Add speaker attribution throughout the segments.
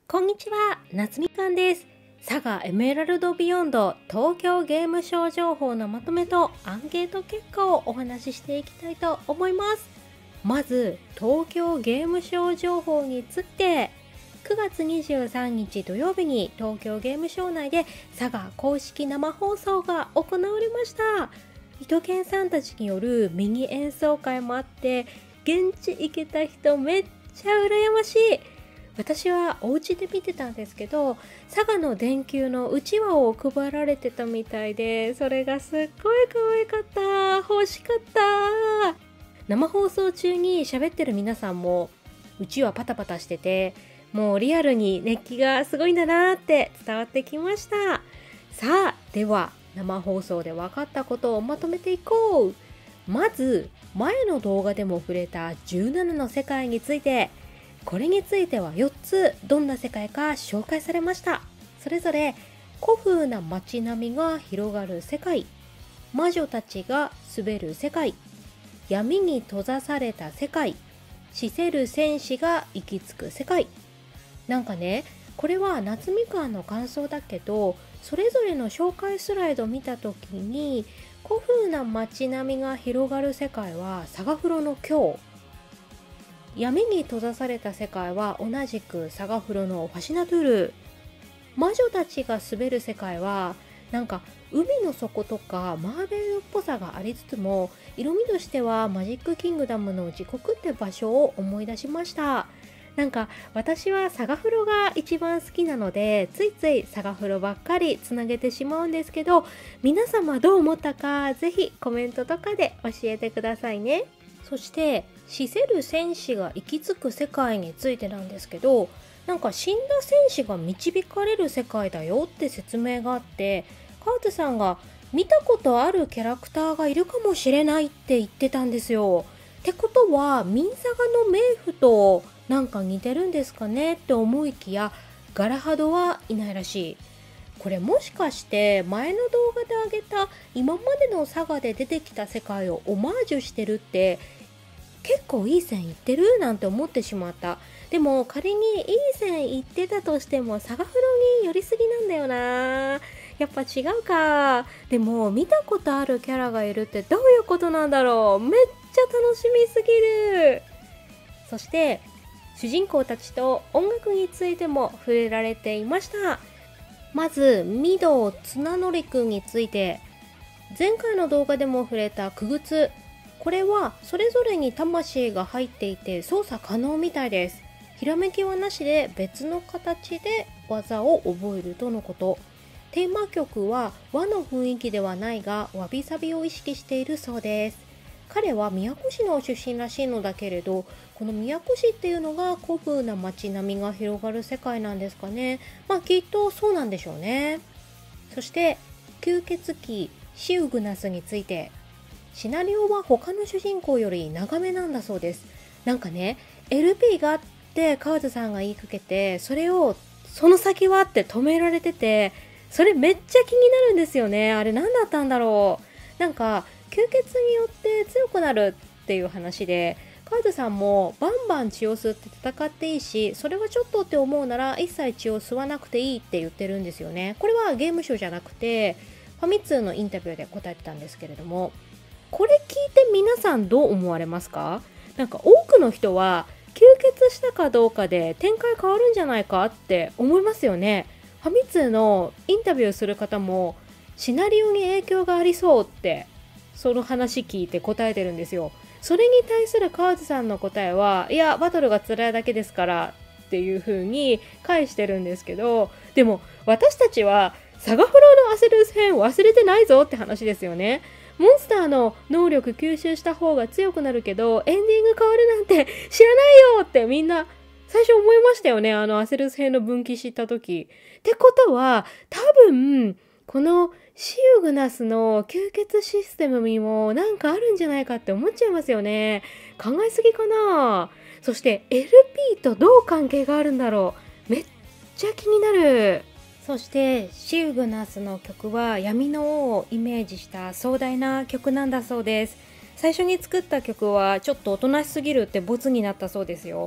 Speaker 1: こんにちは、夏みかんです。サガエメラルドビヨンド東京ゲームショウ情報のまとめとアンケート結果をお話ししていきたいと思います。まず、東京ゲームショウ情報について、9月23日土曜日に東京ゲームショウ内でサガ公式生放送が行われました。伊藤健さんたちによるミニ演奏会もあって、現地行けた人めっちゃ羨ましい。私はお家で見てたんですけど、佐賀の電球のうちわを配られてたみたいで、それがすっごい可愛かった。欲しかった。生放送中に喋ってる皆さんもうちわパタパタしてて、もうリアルに熱気がすごいんだなって伝わってきました。さあ、では生放送で分かったことをまとめていこう。まず、前の動画でも触れた17の世界について、これについては4つどんな世界か紹介されました。それぞれ古風な街並みが広がる世界、魔女たちが滑る世界、闇に閉ざされた世界、死せる戦士が行き着く世界。なんかね、これは夏みかんの感想だけど、それぞれの紹介スライド見た時に古風な街並みが広がる世界はサガフロの今日、闇に閉ざされた世界は同じくサガフロのファシナトゥール、魔女たちが滑る世界はなんか海の底とかマーベルっぽさがありつつも、色味としてはマジックキングダムの時刻って場所を思い出しました。なんか私はサガフロが一番好きなので、ついついサガフロばっかりつなげてしまうんですけど、皆様どう思ったかぜひコメントとかで教えてくださいね。そして死せる戦士が行き着く世界についてなんですけど、なんか死んだ戦士が導かれる世界だよって説明があって、カウトさんが見たことあるキャラクターがいるかもしれないって言ってたんですよ。ってことはミンサガの冥府となんか似てるんですかねって思いきや、ガラハドはいないらしい。これもしかして前の動画であげた今までのサガで出てきた世界をオマージュしてるって、結構いい線いってるなんて思ってしまった。でも仮にいい線いってたとしてもサガフロに寄りすぎなんだよな。やっぱ違うか。でも見たことあるキャラがいるってどういうことなんだろう。めっちゃ楽しみすぎる。そして主人公たちと音楽についても触れられていました。まず御堂綱則くんについて、前回の動画でも触れた傀儡、これはそれぞれに魂が入っていて操作可能みたいです。ひらめきはなしで別の形で技を覚えるとのこと。テーマ曲は和の雰囲気ではないがわびさびを意識しているそうです。彼は宮古市の出身らしいのだけれど、この宮古市っていうのが古風な街並みが広がる世界なんですかね。きっとそうなんでしょうね。そして吸血鬼シウグナスについて、シナリオは他の主人公より長めなんだそうです。なんかね、LP があって川津さんが言いかけて、それをその先はって止められてて、それめっちゃ気になるんですよね。あれ何だったんだろう。なんか吸血によって強くなるっていう話で、川津さんもバンバン血を吸って戦っていいし、それはちょっとって思うなら一切血を吸わなくていいって言ってるんですよね。これはゲームショーじゃなくてファミ通のインタビューで答えてたんですけれども、これ聞いて皆さんどう思われますか？なんか多くの人は吸血したかどうかで展開変わるんじゃないかって思いますよね。ファミ通のインタビューする方もシナリオに影響がありそうってその話聞いて答えてるんですよ。それに対する川津さんの答えは、いやバトルが辛いだけですからっていう風に返してるんですけど、でも私たちはサガフロのアセルス編忘れてないぞって話ですよね。モンスターの能力吸収した方が強くなるけどエンディング変わるなんて知らないよってみんな最初思いましたよね。アセルス編の分岐知った時。ってことは多分このシウグナスの吸血システムにもなんかあるんじゃないかって思っちゃいますよね。考えすぎかな。そして LP とどう関係があるんだろう。めっちゃ気になる。そしてシウグナスの曲は闇の王をイメージした壮大な曲なんだそうです。最初に作った曲はちょっとおとなしすぎるってボツになったそうですよ。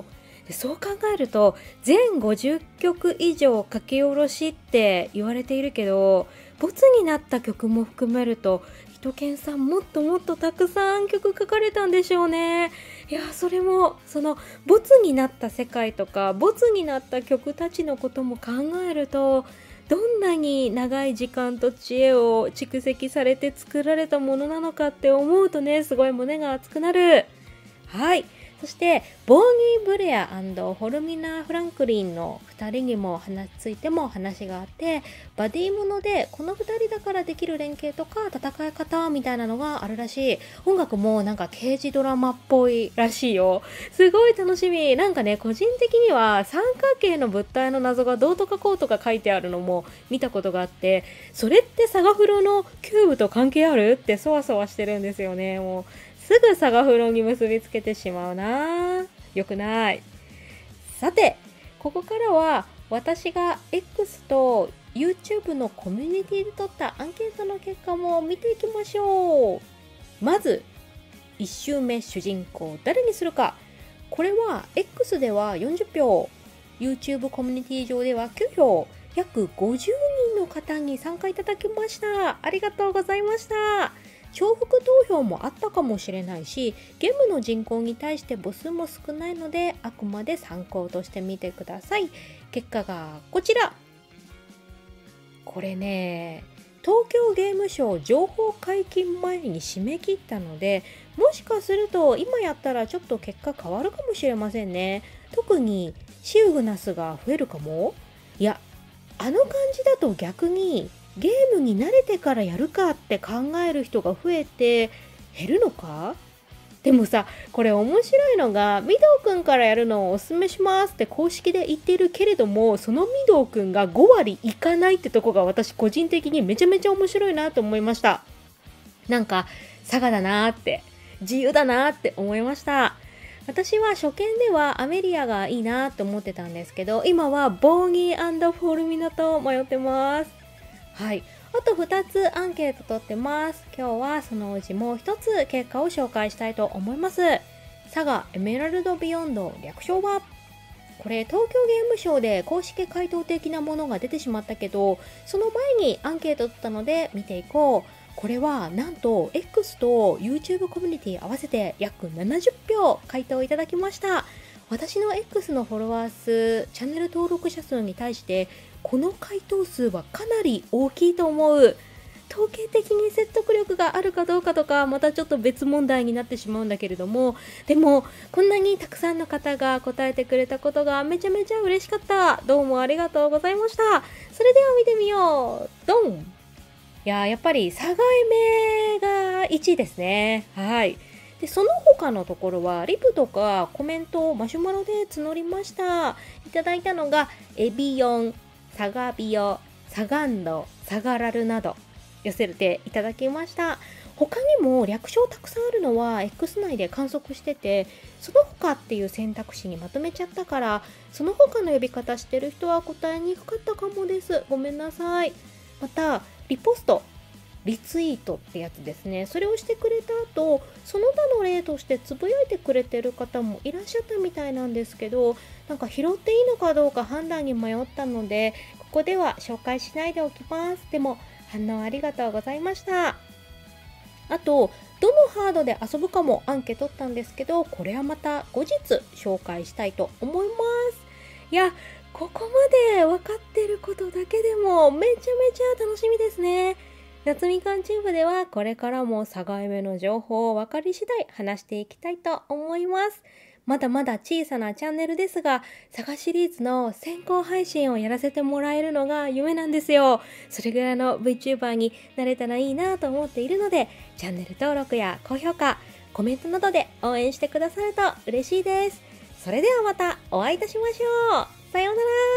Speaker 1: でそう考えると全50曲以上書き下ろしって言われているけど、ボツになった曲も含めるとひとけんさんもっともっとたくさん曲書かれたんでしょうね。いや、それもそのボツになった世界とかボツになった曲たちのことも考えると、どんなに長い時間と知恵を蓄積されて作られたものなのかって思うとね、すごい胸が熱くなる。はい。そしてボーギー・ブレア&ホルミナ・フランクリンの2人にもついても話があって、バディものでこの2人だからできる連携とか戦い方みたいなのがあるらしい。音楽もなんか刑事ドラマっぽいらしいよ。すごい楽しみ。なんかね、個人的には三角形の物体の謎がどうとかこうとか書いてあるのも見たことがあって、それってサガフロのキューブと関係あるってそわそわしてるんですよね。もうすぐサガフロに結びつけてしまうな。よくない。さて、ここからは私が X と YouTube のコミュニティで取ったアンケートの結果も見ていきましょう。まず1周目、主人公誰にするか。これは X では40票、 YouTube コミュニティ上では9票、約50人の方に参加いただきました。ありがとうございました。重複投票もあったかもしれないし、ゲームの人口に対して母数も少ないので、あくまで参考としてみてください。結果がこちら。これね、東京ゲームショウ情報解禁前に締め切ったので、もしかすると今やったらちょっと結果変わるかもしれませんね。特にシウグナスが増えるかも。いや、あの感じだと逆にゲームに慣れてからやるかって考える人が増えて減るのか。でもさ、これ面白いのが、ミドウくんからやるのをおすすめしますって公式で言ってるけれども、そのミドウくんが5割いかないってとこが私個人的にめちゃめちゃ面白いなと思いました。なんか佐賀だなーって、自由だなーって思いました。私は初見ではアメリアがいいなって思ってたんですけど、今はボーギー&フォルミナと迷ってます。はい、あと2つアンケート取ってます。今日はそのうちもう1つ結果を紹介したいと思います。サガエメラルドビヨンド、略称はこれ東京ゲームショウで公式回答的なものが出てしまったけど、その前にアンケート取ったので見ていこう。これはなんと X と YouTube コミュニティ合わせて約70票回答いただきました。私の X のフォロワー数、チャンネル登録者数に対してこの回答数はかなり大きいと思う。統計的に説得力があるかどうかとかまたちょっと別問題になってしまうんだけれども、でもこんなにたくさんの方が答えてくれたことがめちゃめちゃ嬉しかった。どうもありがとうございました。それでは見てみよう。ドン。やっぱりサガエメが1位ですね。はい。でその他のところはリプとかコメントをマシュマロで募りました。いただいたのがエビヨン、サガビオ、サガンド、サガラルなど寄せていただきました。他にも略称たくさんあるのは X 内で観測してて、その他っていう選択肢にまとめちゃったから、その他の呼び方してる人は答えにくかったかもです。ごめんなさい。またリポスト、リツイートってやつですね。それをしてくれた後、その他の例としてつぶやいてくれてる方もいらっしゃったみたいなんですけど、なんか拾っていいのかどうか判断に迷ったので、ここでは紹介しないでおきます。でも反応ありがとうございました。あと、どのハードで遊ぶかもアンケート取ったんですけど、これはまた後日紹介したいと思います。いや、ここまで分かってることだけでもめちゃめちゃ楽しみですね。夏みかんチューブではこれからもサガエメの情報を分かり次第話していきたいと思います。まだまだ小さなチャンネルですが、サガシリーズの先行配信をやらせてもらえるのが夢なんですよ。それぐらいの VTuber になれたらいいなと思っているので、チャンネル登録や高評価、コメントなどで応援してくださると嬉しいです。それではまたお会いいたしましょう。さようなら。